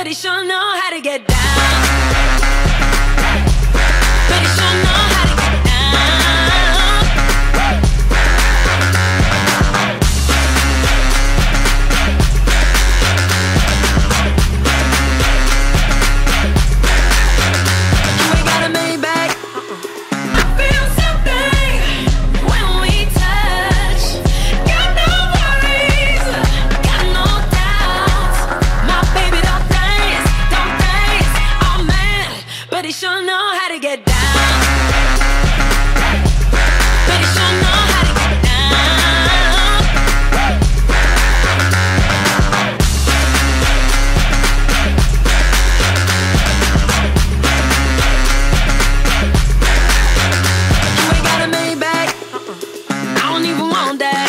but he sure know how to get down. But he sure know how to get down. You ain't got a Maybach. I feel something when we touch. Got no worries, got no doubts. My baby don't dance, oh man, but he sure know how to get down. But he sure know how to get down. You ain't got a Maybach. I don't even want that.